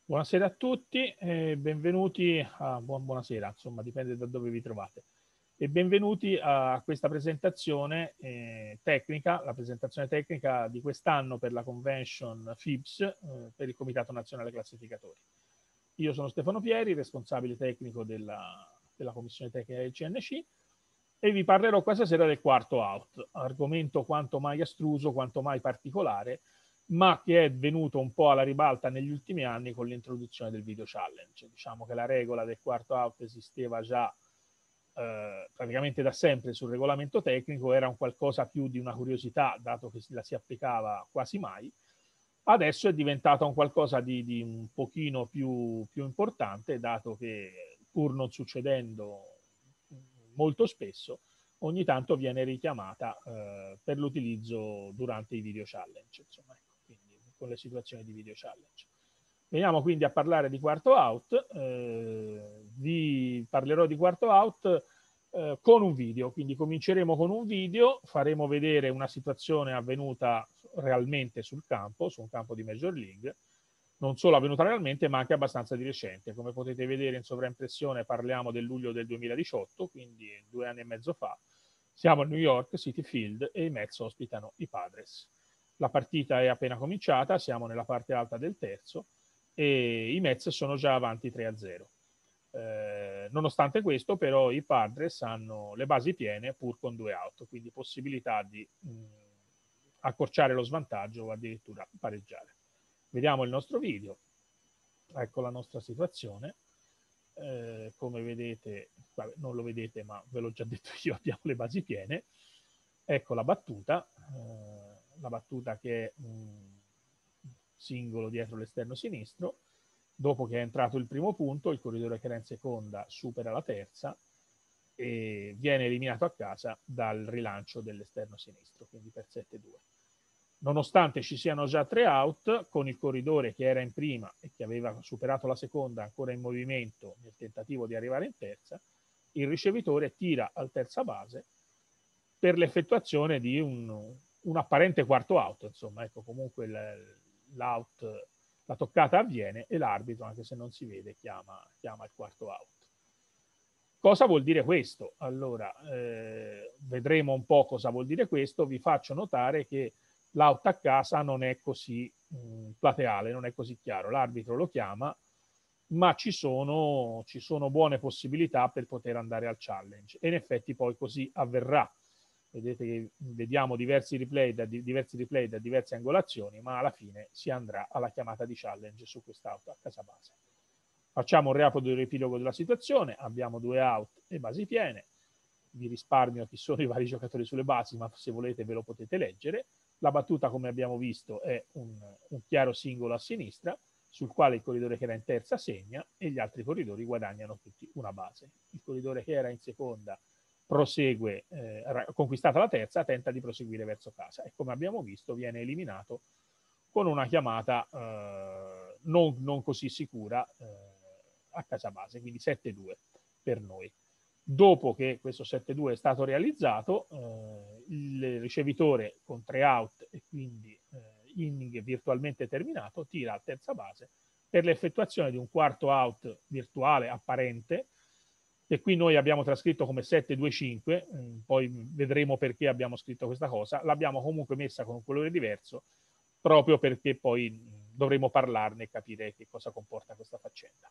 Buonasera a tutti e benvenuti a buonasera, insomma, dipende da dove vi trovate. E benvenuti a questa presentazione tecnica, la presentazione tecnica di quest'anno per la convention FIBS per il Comitato Nazionale Classificatori. Io sono Stefano Pieri, responsabile tecnico della Commissione Tecnica del CNC e vi parlerò questa sera del quarto out, argomento quanto mai astruso, quanto mai particolare, ma che è venuto un po' alla ribalta negli ultimi anni con l'introduzione del video challenge. Diciamo che la regola del quarto out esisteva già praticamente da sempre sul regolamento tecnico, era un qualcosa più di una curiosità, dato che la si applicava quasi mai. Adesso è diventata un qualcosa di un pochino più importante, dato che pur non succedendo molto spesso, ogni tanto viene richiamata per l'utilizzo durante i video challenge, insomma, ecco, quindi con le situazioni di video challenge. Veniamo quindi a parlare di quarto out. Vi parlerò di quarto out con un video, quindi cominceremo con un video, faremo vedere una situazione avvenuta realmente sul campo, su un campo di Major League, non solo avvenuta realmente ma anche abbastanza di recente. Come potete vedere in sovraimpressione parliamo del luglio del 2018, quindi 2 anni e mezzo fa. Siamo a New York City Field e i Mets ospitano i Padres. La partita è appena cominciata, siamo nella parte alta del terzo e i Mets sono già avanti 3-0. Nonostante questo, però, i Padres hanno le basi piene pur con 2 out, quindi possibilità di accorciare lo svantaggio o addirittura pareggiare. Vediamo il nostro video. Ecco la nostra situazione. Come vedete, vabbè, non lo vedete, ma ve l'ho già detto io, abbiamo le basi piene. Ecco la battuta che è un singolo dietro l'esterno sinistro. Dopo che è entrato il primo punto, il corridore che era in seconda supera la terza e viene eliminato a casa dal rilancio dell'esterno sinistro, quindi per 7-2. Nonostante ci siano già 3 out, con il corridore che era in prima e che aveva superato la seconda ancora in movimento nel tentativo di arrivare in terza, il ricevitore tira al terza base per l'effettuazione di un apparente quarto out. Insomma, ecco, comunque l'out, la toccata avviene e l'arbitro, anche se non si vede, chiama il quarto out. Cosa vuol dire questo? Allora, vedremo un po' cosa vuol dire questo. Vi faccio notare che l'out a casa non è così plateale, non è così chiaro. L'arbitro lo chiama, ma ci sono buone possibilità per poter andare al challenge. E in effetti poi così avverrà. Vedete che vediamo diversi replay da diverse angolazioni, ma alla fine si andrà alla chiamata di challenge su quest'auto a casa base. Facciamo un rapido riepilogo della situazione. Abbiamo 2 out e basi piene. Vi risparmio chi sono i vari giocatori sulle basi, ma se volete ve lo potete leggere. La battuta, come abbiamo visto, è un chiaro singolo a sinistra, sul quale il corridore che era in terza segna e gli altri corridori guadagnano tutti una base. Il corridore che era in seconda prosegue, conquistata la terza, tenta di proseguire verso casa e come abbiamo visto viene eliminato con una chiamata non così sicura a casa base, quindi 7-2 per noi. Dopo che questo 7-2 è stato realizzato, il ricevitore con 3 out e quindi inning virtualmente terminato tira a terza base per l'effettuazione di un quarto out virtuale apparente, che qui noi abbiamo trascritto come 7-2-5, poi vedremo perché abbiamo scritto questa cosa, l'abbiamo comunque messa con un colore diverso proprio perché poi dovremo parlarne e capire che cosa comporta questa faccenda.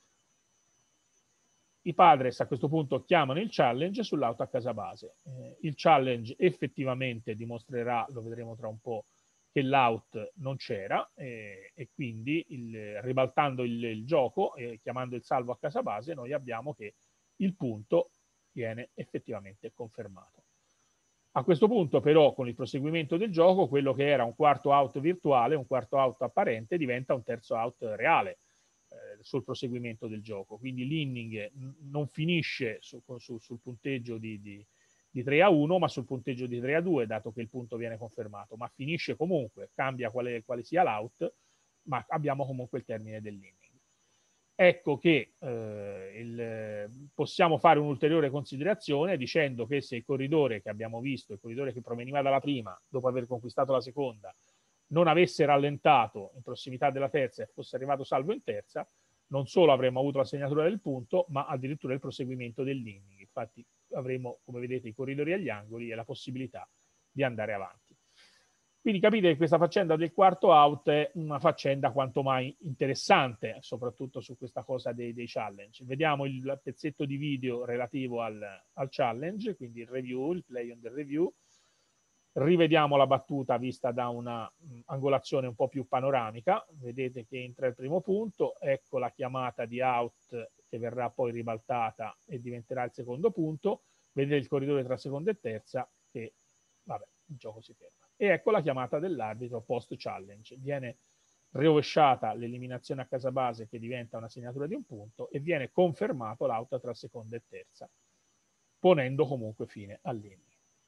I Padres a questo punto chiamano il challenge sull'auto a casa base. Il challenge effettivamente dimostrerà, lo vedremo tra un po', che l'out non c'era e quindi ribaltando il gioco e chiamando il salvo a casa base noi abbiamo che il punto viene effettivamente confermato. A questo punto però con il proseguimento del gioco quello che era un quarto out virtuale, un quarto out apparente diventa un terzo out reale sul proseguimento del gioco. Quindi l'inning non finisce sul punteggio di 3-1, ma sul punteggio di 3-2, dato che il punto viene confermato, ma finisce comunque, cambia quale sia l'out, ma abbiamo comunque il termine dell'inning. Ecco che possiamo fare un'ulteriore considerazione dicendo che se il corridore che abbiamo visto, il corridore che proveniva dalla prima, dopo aver conquistato la seconda, non avesse rallentato in prossimità della terza e fosse arrivato salvo in terza, non solo avremmo avuto la segnatura del punto, ma addirittura il proseguimento dell'inning. Infatti avremo, come vedete, i corridori agli angoli e la possibilità di andare avanti. Quindi capite che questa faccenda del quarto out è una faccenda quanto mai interessante, soprattutto su questa cosa dei challenge. Vediamo il pezzetto di video relativo al challenge, quindi il review, il play on the review. Rivediamo la battuta vista da una angolazione un po' più panoramica. Vedete che entra il primo punto, ecco la chiamata di out che verrà poi ribaltata e diventerà il secondo punto. Vedete il corridore tra seconda e terza che, vabbè, il gioco si ferma. E ecco la chiamata dell'arbitro post challenge. Viene rovesciata l'eliminazione a casa base che diventa una segnatura di un punto e viene confermato l'out tra seconda e terza, ponendo comunque fine all'inning.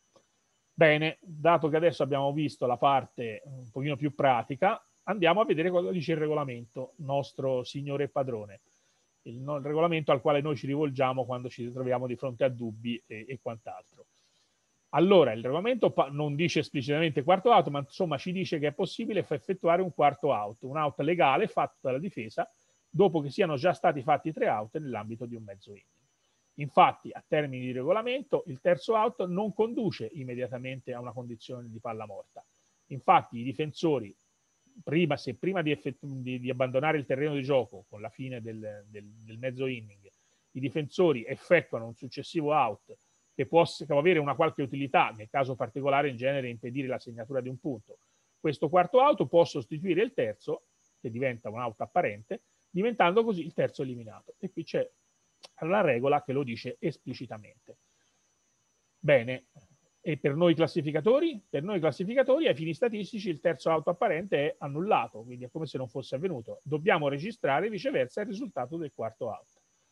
Bene, dato che adesso abbiamo visto la parte un pochino più pratica, andiamo a vedere cosa dice il regolamento, nostro signore e padrone. Il regolamento al quale noi ci rivolgiamo quando ci troviamo di fronte a dubbi e quant'altro. Allora, il regolamento non dice esplicitamente quarto out, ma insomma ci dice che è possibile effettuare un quarto out, un out legale fatto dalla difesa dopo che siano già stati fatti 3 out nell'ambito di un mezzo inning. Infatti, a termini di regolamento, il terzo out non conduce immediatamente a una condizione di palla morta. Infatti, i difensori, prima di abbandonare il terreno di gioco con la fine del mezzo inning, i difensori effettuano un successivo out che può avere una qualche utilità, nel caso particolare in genere impedire la segnatura di un punto. Questo quarto out può sostituire il terzo, che diventa un out apparente, diventando così il terzo eliminato. E qui c'è la regola che lo dice esplicitamente. Bene, e per noi classificatori? Per noi classificatori, ai fini statistici, il terzo out apparente è annullato, quindi è come se non fosse avvenuto. Dobbiamo registrare viceversa il risultato del quarto out.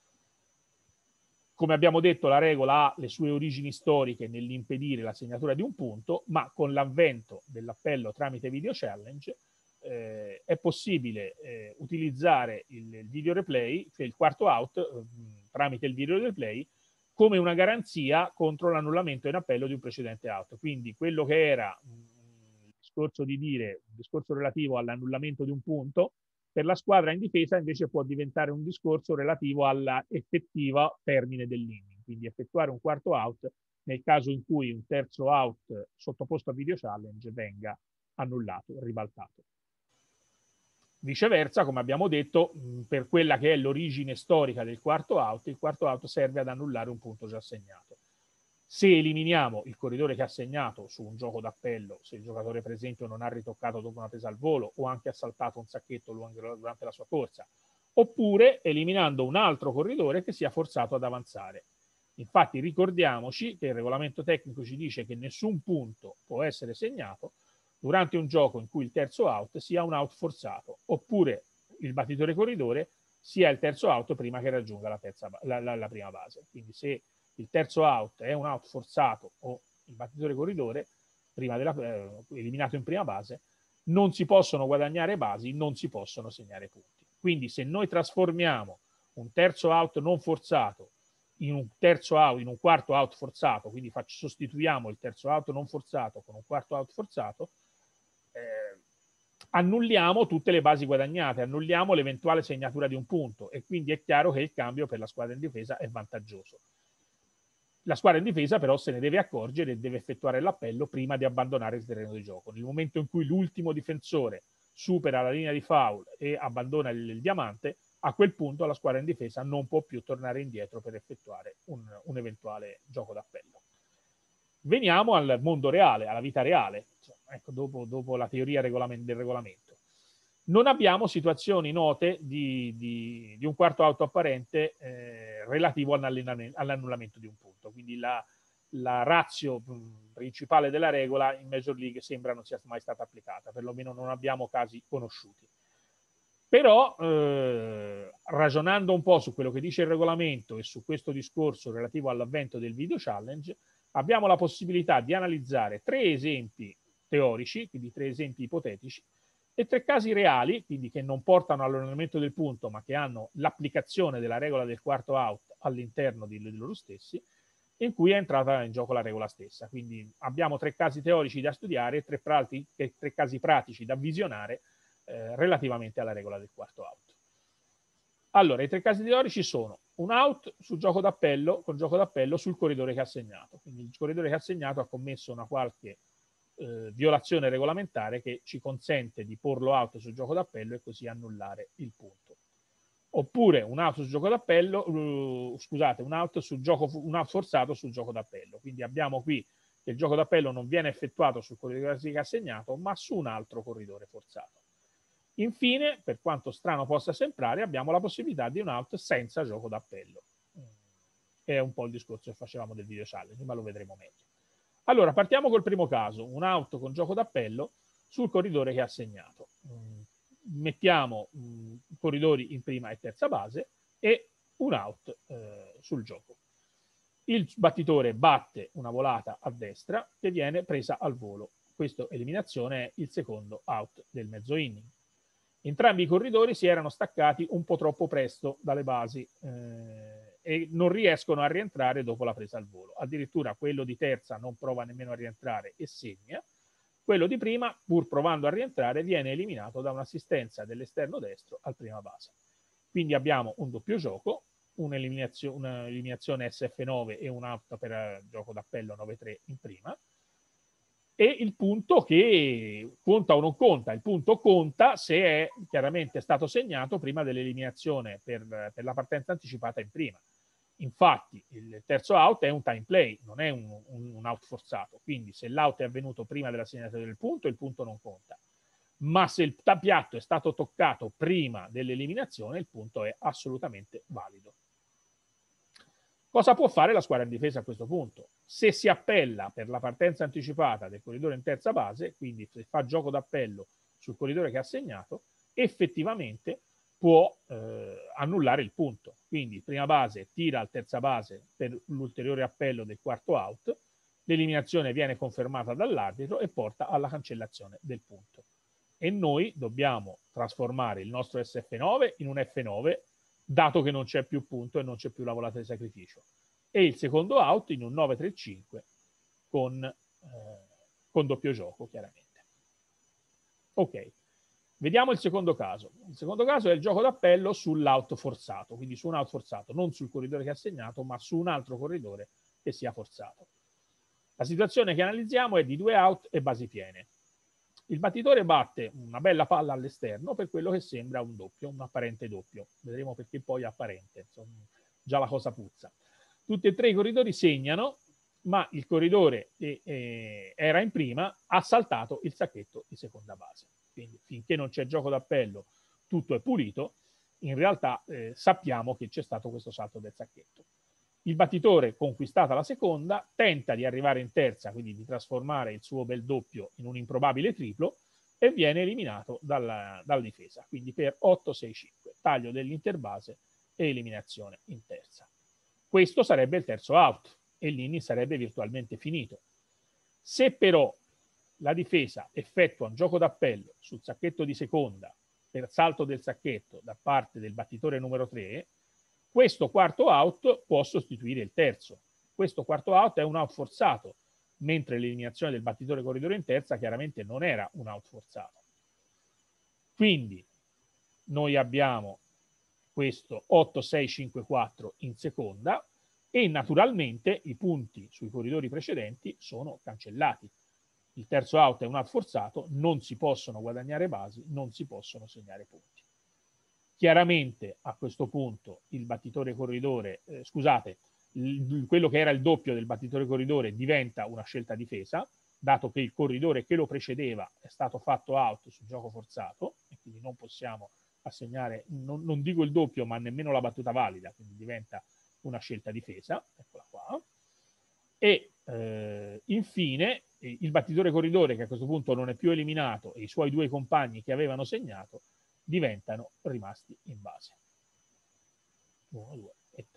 Come abbiamo detto, la regola ha le sue origini storiche nell'impedire la segnatura di un punto, ma con l'avvento dell'appello tramite video challenge è possibile utilizzare il video replay, cioè il quarto out, tramite il video replay, come una garanzia contro l'annullamento in appello di un precedente out. Quindi quello che era il discorso relativo all'annullamento di un punto, per la squadra in difesa invece può diventare un discorso relativo alla effettiva termine dell'inning, quindi effettuare un quarto out nel caso in cui un terzo out sottoposto a video challenge venga annullato, ribaltato. Viceversa, come abbiamo detto, per quella che è l'origine storica del quarto out, il quarto out serve ad annullare un punto già assegnato. Se eliminiamo il corridore che ha segnato su un gioco d'appello, se il giocatore per esempio non ha ritoccato dopo una presa al volo o anche ha saltato un sacchetto durante la sua corsa, oppure eliminando un altro corridore che sia forzato ad avanzare. Infatti ricordiamoci che il regolamento tecnico ci dice che nessun punto può essere segnato durante un gioco in cui il terzo out sia un out forzato, oppure il battitore corridore sia il terzo out prima che raggiunga la prima base. Quindi se il terzo out è un out forzato o il battitore corridore eliminato in prima base, non si possono guadagnare basi, non si possono segnare punti. Quindi se noi trasformiamo un terzo out non forzato in un quarto out forzato, quindi sostituiamo il terzo out non forzato con un quarto out forzato, annulliamo tutte le basi guadagnate, annulliamo l'eventuale segnatura di un punto e quindi è chiaro che il cambio per la squadra in difesa è vantaggioso. La squadra in difesa però se ne deve accorgere e deve effettuare l'appello prima di abbandonare il terreno di gioco. Nel momento in cui l'ultimo difensore supera la linea di foul e abbandona il diamante, a quel punto la squadra in difesa non può più tornare indietro per effettuare un eventuale gioco d'appello. Veniamo al mondo reale, alla vita reale, ecco, dopo la teoria del regolamento. Non abbiamo situazioni note di un quarto out apparente relativo all'annullamento di un punto. Quindi la ratio principale della regola in Major League sembra non sia mai stata applicata, perlomeno non abbiamo casi conosciuti. Però ragionando un po' su quello che dice il regolamento e su questo discorso relativo all'avvento del video challenge, abbiamo la possibilità di analizzare 3 esempi teorici, quindi 3 esempi ipotetici, e 3 casi reali, quindi che non portano all'annullamento del punto, ma che hanno l'applicazione della regola del quarto out all'interno di loro stessi, in cui è entrata in gioco la regola stessa. Quindi abbiamo 3 casi teorici da studiare e 3 casi pratici da visionare relativamente alla regola del quarto out. Allora, i 3 casi teorici sono un out sul gioco d'appello, con gioco d'appello sul corridore che ha segnato. Quindi il corridore che ha segnato ha commesso una qualche violazione regolamentare che ci consente di porlo out sul gioco d'appello e così annullare il punto. Oppure un out sul gioco d'appello, scusate, un out forzato sul gioco d'appello. Quindi abbiamo qui che il gioco d'appello non viene effettuato sul corridore che ha segnato, ma su un altro corridore forzato. Infine, per quanto strano possa sembrare, abbiamo la possibilità di un out senza gioco d'appello. È un po' il discorso che facevamo del video challenge, ma lo vedremo meglio. Allora, partiamo col primo caso, un out con gioco d'appello sul corridore che ha segnato. Mettiamo corridori in prima e terza base e un out sul gioco. Il battitore batte una volata a destra che viene presa al volo. Questa eliminazione è il secondo out del mezzo inning. Entrambi i corridori si erano staccati un po' troppo presto dalle basi e non riescono a rientrare dopo la presa al volo. Addirittura quello di terza non prova nemmeno a rientrare e segna. Quello di prima, pur provando a rientrare, viene eliminato da un'assistenza dell'esterno destro al prima base. Quindi abbiamo un doppio gioco, un'eliminazione SF9 e un out per gioco d'appello 9-3 in prima. E il punto che conta o non conta? Il punto conta se è chiaramente stato segnato prima dell'eliminazione per la partenza anticipata in prima. Infatti il terzo out è un time play, non è un out forzato, quindi se l'out è avvenuto prima della segnatura del punto, il punto non conta. Ma se il piatto è stato toccato prima dell'eliminazione, il punto è assolutamente valido. Cosa può fare la squadra in difesa a questo punto? Se si appella per la partenza anticipata del corridore in terza base, quindi se fa gioco d'appello sul corridore che ha segnato, effettivamente può annullare il punto. Quindi prima base tira al terza base per l'ulteriore appello del quarto out, l'eliminazione viene confermata dall'arbitro e porta alla cancellazione del punto. E noi dobbiamo trasformare il nostro SF9 in un F9, dato che non c'è più punto e non c'è più la volata di sacrificio, e il secondo out in un 9-3-5 con doppio gioco, chiaramente. Ok, vediamo il secondo caso. Il secondo caso è il gioco d'appello sull'out forzato, quindi su un out forzato, non sul corridore che ha segnato, ma su un altro corridore che sia forzato. La situazione che analizziamo è di 2 out e basi piene. Il battitore batte una bella palla all'esterno per quello che sembra un doppio, un apparente doppio. Vedremo perché poi è apparente, insomma, già la cosa puzza. Tutti e 3 i corridori segnano, ma il corridore che era in prima ha saltato il sacchetto di seconda base. Quindi finché non c'è gioco d'appello, tutto è pulito. In realtà sappiamo che c'è stato questo salto del sacchetto. Il battitore, conquistata la seconda, tenta di arrivare in terza, quindi di trasformare il suo bel doppio in un improbabile triplo e viene eliminato dalla difesa, quindi per 8-6-5, taglio dell'interbase e eliminazione in terza. Questo sarebbe il terzo out e l'inning sarebbe virtualmente finito. Se però la difesa effettua un gioco d'appello sul sacchetto di seconda per salto del sacchetto da parte del battitore numero 3, questo quarto out può sostituire il terzo. Questo quarto out è un out forzato, mentre l'eliminazione del battitore corridore in terza chiaramente non era un out forzato. Quindi noi abbiamo questo 8-6-5-4 in seconda e naturalmente i punti sui corridori precedenti sono cancellati. Il terzo out è un out forzato, non si possono guadagnare basi, non si possono segnare punti. Chiaramente a questo punto il battitore corridore, quello che era il doppio del battitore corridore diventa una scelta difesa, dato che il corridore che lo precedeva è stato fatto out sul gioco forzato e quindi non possiamo assegnare, non dico il doppio, ma nemmeno la battuta valida, quindi diventa una scelta difesa, eccola qua. E infine il battitore corridore, che a questo punto non è più eliminato, e i suoi 2 compagni che avevano segnato diventano rimasti in base. 1, 2 e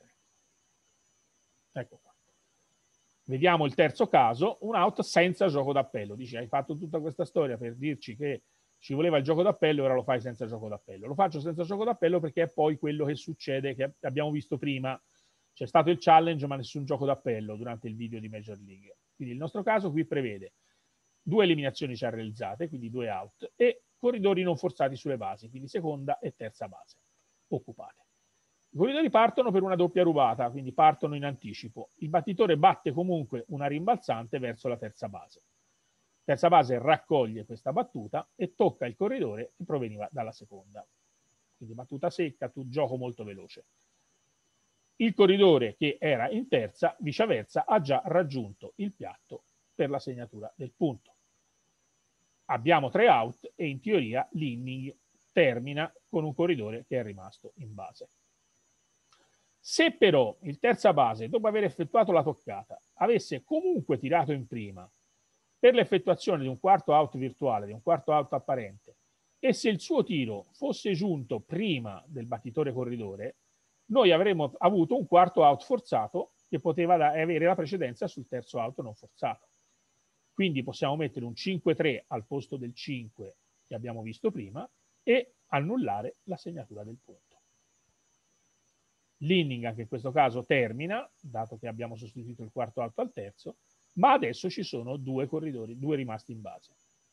3. Ecco qua. Vediamo il terzo caso, un out senza gioco d'appello. Dici, hai fatto tutta questa storia per dirci che ci voleva il gioco d'appello e ora lo fai senza gioco d'appello. Lo faccio senza gioco d'appello perché è poi quello che succede, che abbiamo visto prima. C'è stato il challenge ma nessun gioco d'appello durante il video di Major League. Quindi il nostro caso qui prevede 2 eliminazioni già realizzate, quindi 2 out, e corridori non forzati sulle basi, quindi seconda e terza base occupate. I corridori partono per una doppia rubata, quindi partono in anticipo. Il battitore batte comunque una rimbalzante verso la terza base. La terza base raccoglie questa battuta e tocca il corridore che proveniva dalla seconda. Quindi battuta secca, gioco molto veloce. Il corridore che era in terza, viceversa, ha già raggiunto il piatto per la segnatura del punto. Abbiamo 3 out e in teoria l'inning termina con un corridore che è rimasto in base. Se però il terza base, dopo aver effettuato la toccata, avesse comunque tirato in prima per l'effettuazione di un quarto out virtuale, di un quarto out apparente, e se il suo tiro fosse giunto prima del battitore corridore, noi avremmo avuto un quarto out forzato che poteva avere la precedenza sul terzo out non forzato. Quindi possiamo mettere un 5-3 al posto del 5 che abbiamo visto prima e annullare la segnatura del punto. L'inning anche in questo caso termina, dato che abbiamo sostituito il quarto out al terzo, ma adesso ci sono 2 corridori, 2 rimasti in base.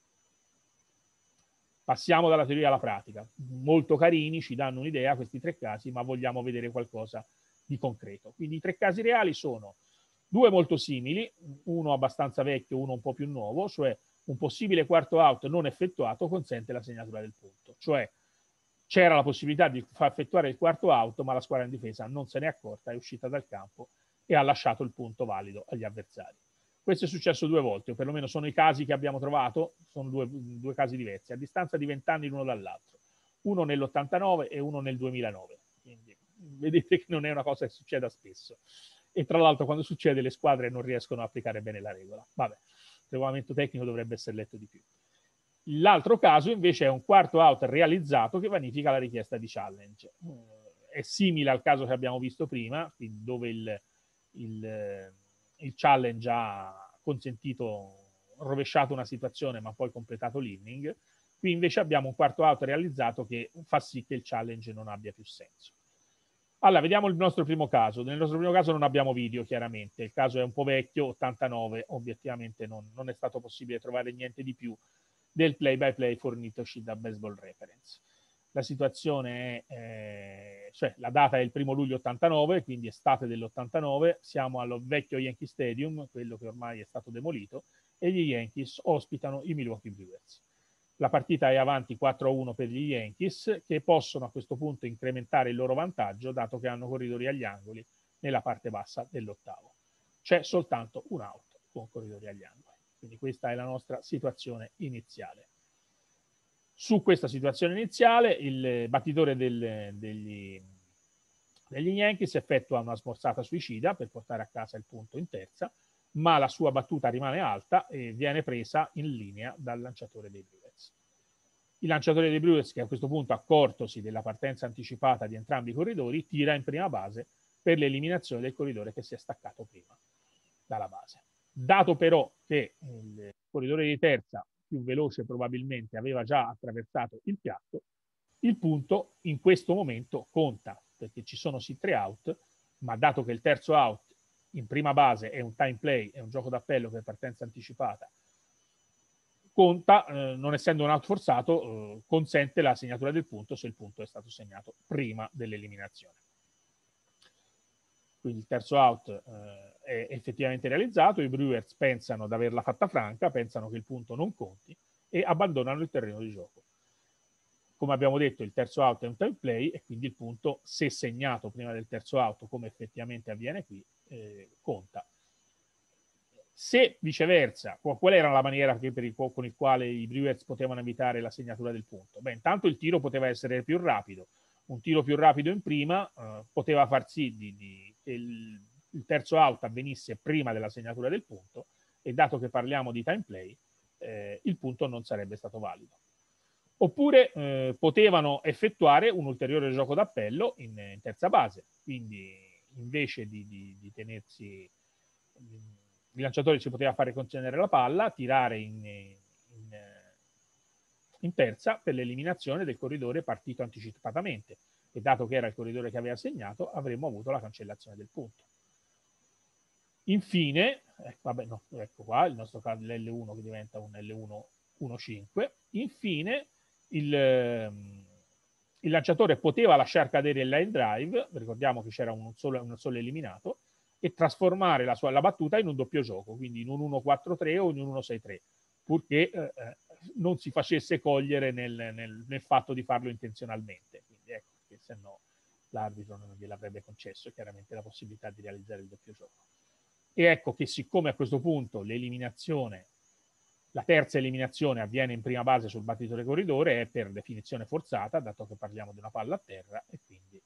Passiamo dalla teoria alla pratica. Molto carini, ci danno un'idea questi 3 casi, ma vogliamo vedere qualcosa di concreto. Quindi i 3 casi reali sono 2 molto simili, uno abbastanza vecchio, uno un po' più nuovo, cioè un possibile quarto out non effettuato consente la segnatura del punto. Cioè c'era la possibilità di far effettuare il quarto out, ma la squadra in difesa non se n'è accorta, è uscita dal campo e ha lasciato il punto valido agli avversari. Questo è successo 2 volte, o perlomeno sono i casi che abbiamo trovato, sono due casi diversi, a distanza di 20 anni l'uno dall'altro, uno nell'89 e uno nel 2009. Quindi vedete che non è una cosa che succeda spesso. E tra l'altro quando succede le squadre non riescono a applicare bene la regola. Vabbè, il regolamento tecnico dovrebbe essere letto di più. L'altro caso invece è un quarto out realizzato che vanifica la richiesta di challenge. È simile al caso che abbiamo visto prima, dove il challenge ha consentito, rovesciato una situazione ma poi completato l'inning. Qui invece abbiamo un quarto out realizzato che fa sì che il challenge non abbia più senso. Allora, vediamo il nostro primo caso. Nel nostro primo caso non abbiamo video, chiaramente. Il caso è un po' vecchio, 89, obiettivamente non è stato possibile trovare niente di più del play-by-play fornitoci da Baseball Reference. La situazione è, cioè la data è il 1 luglio 89, quindi estate dell'89, siamo allo vecchio Yankee Stadium, quello che ormai è stato demolito, e gli Yankees ospitano i Milwaukee Brewers. La partita è avanti 4-1 per gli Yankees, che possono a questo punto incrementare il loro vantaggio, dato che hanno corridori agli angoli nella parte bassa dell'ottavo. C'è soltanto un out con corridori agli angoli. Quindi questa è la nostra situazione iniziale. Su questa situazione iniziale il battitore degli Yankees effettua una smorzata suicida per portare a casa il punto in terza, ma la sua battuta rimane alta e viene presa in linea dal lanciatore dei Brewers. Il lanciatore dei Brewers, che a questo punto, accortosi della partenza anticipata di entrambi i corridori, tira in prima base per l'eliminazione del corridore che si è staccato prima dalla base. Dato però che il corridore di terza, più veloce probabilmente, aveva già attraversato il piatto, il punto in questo momento conta, perché ci sono sì 3 out, ma dato che il terzo out in prima base è un time play, è un gioco d'appello per partenza anticipata, conta, non essendo un out forzato, consente la segnatura del punto se il punto è stato segnato prima dell'eliminazione. Quindi il terzo out è effettivamente realizzato, i Brewers pensano di averla fatta franca, pensano che il punto non conti e abbandonano il terreno di gioco. Come abbiamo detto, il terzo out è un time play e quindi il punto, se segnato prima del terzo out, come effettivamente avviene qui, conta. Se viceversa, qual era la maniera con il quale i Brewers potevano evitare la segnatura del punto? Beh, intanto il tiro poteva essere più rapido. Un tiro più rapido in prima poteva far sì che il terzo out avvenisse prima della segnatura del punto e dato che parliamo di time play, il punto non sarebbe stato valido. Oppure potevano effettuare un ulteriore gioco d'appello in terza base, quindi invece di tenersi... il lanciatore ci poteva fare concedere la palla, tirare in terza per l'eliminazione del corridore partito anticipatamente. e dato che era il corridore che aveva segnato, avremmo avuto la cancellazione del punto. Infine, vabbè, no, ecco qua il nostro caso l'L1 che diventa un L1-1-5. Infine, il lanciatore poteva lasciare cadere il line drive, ricordiamo che c'era un solo eliminato, e trasformare la battuta in un doppio gioco, quindi in un 1-4-3 o in un 1-6-3, purché non si facesse cogliere nel fatto di farlo intenzionalmente. Quindi ecco che se no l'arbitro non gliel'avrebbe concesso chiaramente la possibilità di realizzare il doppio gioco. E ecco che siccome a questo punto la terza eliminazione avviene in prima base sul battitore corridore, è per definizione forzata, dato che parliamo di una palla a terra, e quindi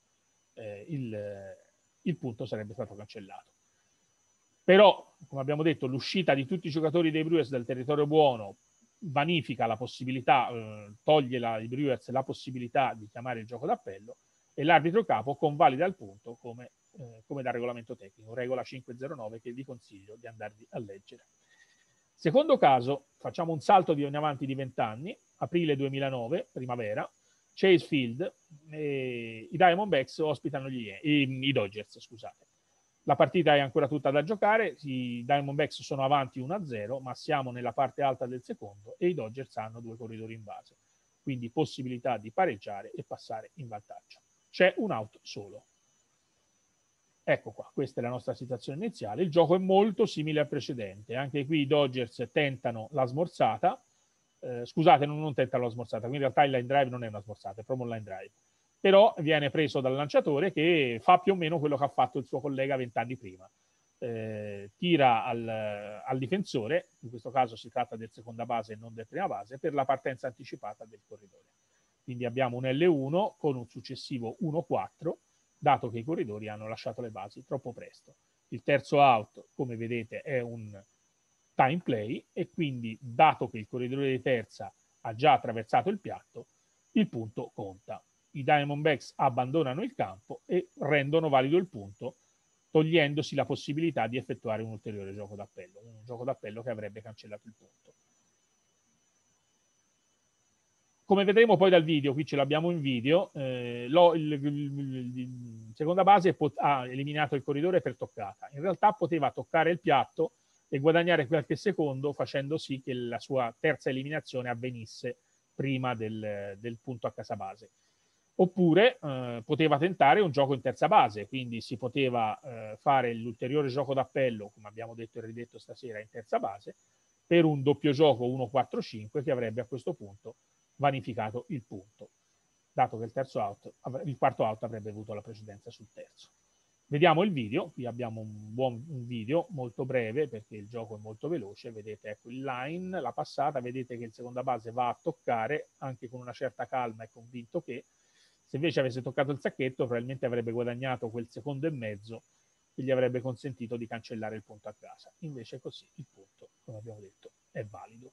il punto sarebbe stato cancellato. Però, come abbiamo detto, l'uscita di tutti i giocatori dei Brewers dal territorio buono vanifica la possibilità, toglie ai Brewers la possibilità di chiamare il gioco d'appello, e l'arbitro capo convalida il punto come da regolamento tecnico, regola 509, che vi consiglio di andarvi a leggere. Secondo caso, facciamo un salto in avanti di 20 anni, aprile 2009, primavera, Chase Field, i Diamondbacks ospitano i Dodgers, scusate. La partita è ancora tutta da giocare, i Diamondbacks sono avanti 1-0, ma siamo nella parte alta del secondo e i Dodgers hanno 2 corridori in base, quindi possibilità di pareggiare e passare in vantaggio. C'è un out solo. Ecco qua, questa è la nostra situazione iniziale. Il gioco è molto simile al precedente. Anche qui i Dodgers tentano la smorzata. Scusate, non tentano la smorzata. Quindi in realtà il line drive non è una smorzata, è proprio un line drive. Però viene preso dal lanciatore che fa più o meno quello che ha fatto il suo collega 20 anni prima. Tira al difensore, in questo caso si tratta del seconda base e non del prima base, per la partenza anticipata del corridore. Quindi abbiamo un L1 con un successivo 1-4, dato che i corridori hanno lasciato le basi troppo presto. Il terzo out, come vedete, è un time play e quindi, dato che il corridore di terza ha già attraversato il piatto, il punto conta. I Diamondbacks abbandonano il campo e rendono valido il punto, togliendosi la possibilità di effettuare un ulteriore gioco d'appello, un gioco d'appello che avrebbe cancellato il punto. Come vedremo poi dal video, qui ce l'abbiamo in video, seconda base ha eliminato il corridore per toccata. In realtà poteva toccare il piatto e guadagnare qualche secondo, facendo sì che la sua terza eliminazione avvenisse prima del punto a casa base. Oppure poteva tentare un gioco in terza base, quindi si poteva fare l'ulteriore gioco d'appello, come abbiamo detto e ridetto stasera, in terza base, per un doppio gioco 1-4-5 che avrebbe a questo punto vanificato il punto, dato che il quarto out avrebbe avuto la precedenza sul terzo. Vediamo il video, qui abbiamo un video molto breve perché il gioco è molto veloce, vedete ecco il line, la passata, vedete che il seconda base va a toccare anche con una certa calma e convinto che se invece avesse toccato il sacchetto probabilmente avrebbe guadagnato quel secondo e mezzo che gli avrebbe consentito di cancellare il punto a casa. Invece così il punto, come abbiamo detto, è valido.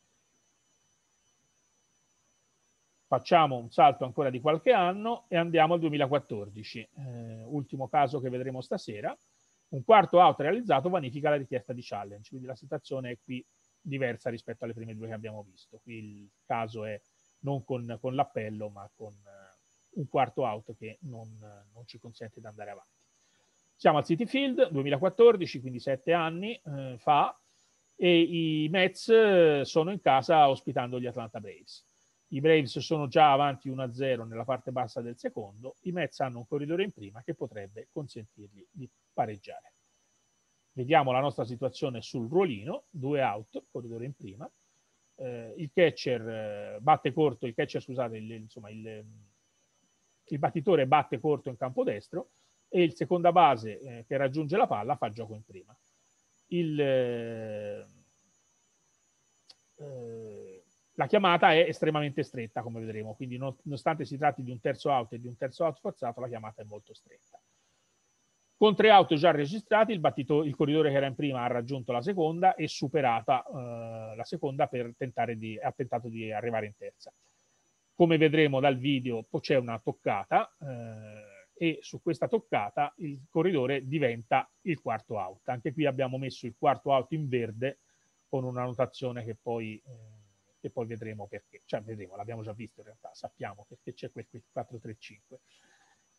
Facciamo un salto ancora di qualche anno e andiamo al 2014, ultimo caso che vedremo stasera. Un quarto out realizzato vanifica la richiesta di challenge, quindi la situazione è qui diversa rispetto alle prime due che abbiamo visto. Qui il caso è non con l'appello, ma con un quarto out che non ci consente di andare avanti. Siamo al Citi Field, 2014, quindi 7 anni fa, e i Mets sono in casa ospitando gli Atlanta Braves. I Braves sono già avanti 1-0 nella parte bassa del secondo, i Mets hanno un corridore in prima che potrebbe consentirgli di pareggiare. Vediamo la nostra situazione sul ruolino, 2 out, corridore in prima, il catcher batte corto, il battitore batte corto in campo destro e il seconda base che raggiunge la palla fa gioco in prima. La chiamata è estremamente stretta, come vedremo, quindi nonostante si tratti di un terzo out e di un terzo out forzato, la chiamata è molto stretta. Con 3 out già registrati, il corridore che era in prima ha raggiunto la seconda e superata la seconda ha tentato di arrivare in terza. Come vedremo dal video, c'è una toccata e su questa toccata il corridore diventa il quarto out. Anche qui abbiamo messo il quarto out in verde con una notazione che poi vedremo perché. Cioè, vedremo, l'abbiamo già visto in realtà, sappiamo perché c'è quel 4-3-5.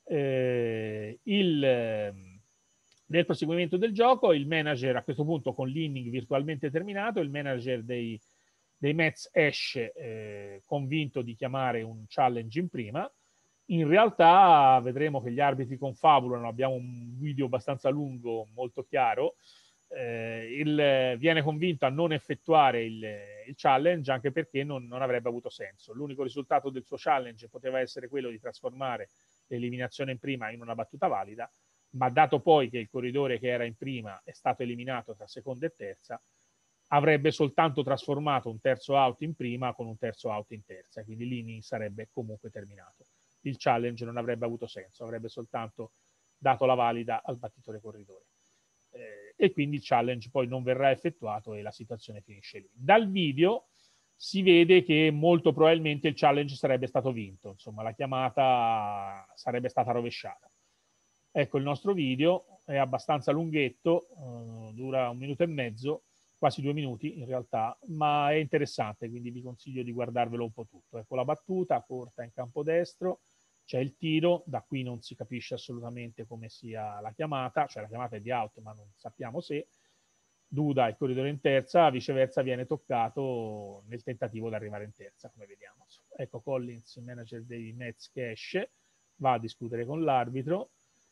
Nel proseguimento del gioco, il manager, a questo punto con l'inning virtualmente terminato, il manager dei Mets esce convinto di chiamare un challenge in prima. In realtà vedremo che gli arbitri confabulano, abbiamo un video abbastanza lungo, molto chiaro. Viene convinto a non effettuare il challenge, anche perché non avrebbe avuto senso. L'unico risultato del suo challenge poteva essere quello di trasformare l'eliminazione in prima in una battuta valida, ma dato poi che il corridore che era in prima è stato eliminato tra seconda e terza, avrebbe soltanto trasformato un terzo out in prima con un terzo out in terza, quindi l'inning sarebbe comunque terminato. Il challenge non avrebbe avuto senso, avrebbe soltanto dato la valida al battitore corridore. E quindi il challenge poi non verrà effettuato e la situazione finisce lì. Dal video si vede che molto probabilmente il challenge sarebbe stato vinto, insomma la chiamata sarebbe stata rovesciata. Ecco il nostro video, è abbastanza lunghetto, dura 1 minuto e mezzo, quasi 2 minuti in realtà, ma è interessante, quindi vi consiglio di guardarvelo un po' tutto. Ecco la battuta corta in campo destro, c'è il tiro, da qui non si capisce assolutamente come sia la chiamata, cioè la chiamata è di out, ma non sappiamo se. Duda, il corridore in terza, viceversa viene toccato nel tentativo di arrivare in terza, come vediamo. Ecco Collins, il manager dei Mets, che esce, va a discutere con l'arbitro.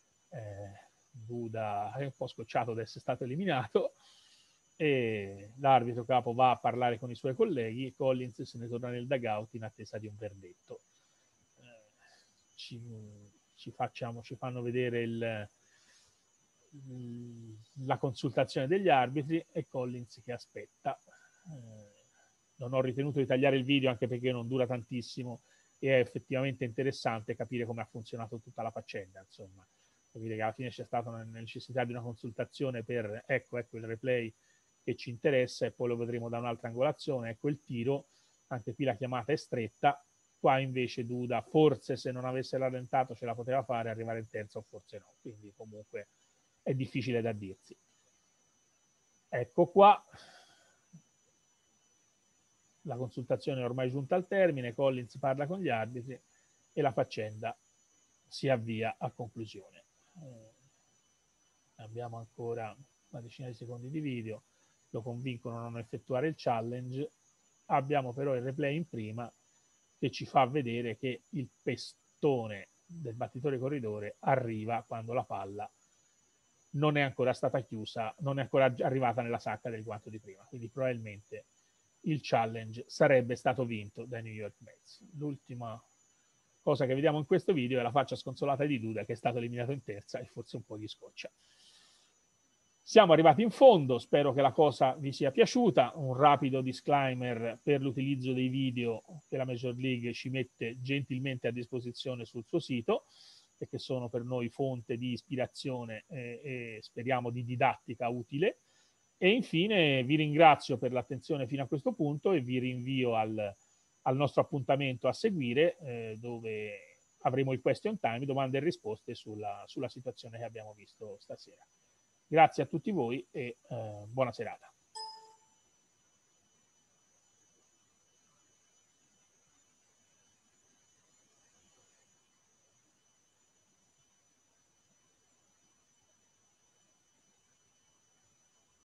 Duda è un po' scocciato di essere stato eliminato e l'arbitro capo va a parlare con i suoi colleghi e Collins se ne torna nel dugout in attesa di un verdetto. Ci fanno vedere la consultazione degli arbitri e Collins che aspetta. Non ho ritenuto di tagliare il video anche perché non dura tantissimo e è effettivamente interessante capire come ha funzionato tutta la faccenda, insomma. Capire che alla fine c'è stata una necessità di una consultazione per ecco il replay che ci interessa e poi lo vedremo da un'altra angolazione. Ecco il tiro, anche qui la chiamata è stretta, qua invece Duda forse se non avesse rallentato ce la poteva fare, arrivare in terza o forse no, quindi comunque è difficile da dirsi. Ecco qua, la consultazione è ormai giunta al termine, Collins parla con gli arbitri e la faccenda si avvia a conclusione. Abbiamo ancora una decina di secondi di video, lo convincono a non effettuare il challenge, abbiamo però il replay in prima che ci fa vedere che il pestone del battitore corridore arriva quando la palla non è ancora stata chiusa, non è ancora arrivata nella sacca del guanto di prima, quindi probabilmente il challenge sarebbe stato vinto dai New York Mets. L'ultima cosa che vediamo in questo video è la faccia sconsolata di Duda che è stato eliminato in terza e forse un po' gli scoccia. Siamo arrivati in fondo, spero che la cosa vi sia piaciuta. Un rapido disclaimer per l'utilizzo dei video che la Major League ci mette gentilmente a disposizione sul suo sito e che sono per noi fonte di ispirazione e speriamo di didattica utile. E infine vi ringrazio per l'attenzione fino a questo punto e vi rinvio al nostro appuntamento a seguire dove avremo il question time, domande e risposte sulla situazione che abbiamo visto stasera. Grazie a tutti voi e buona serata.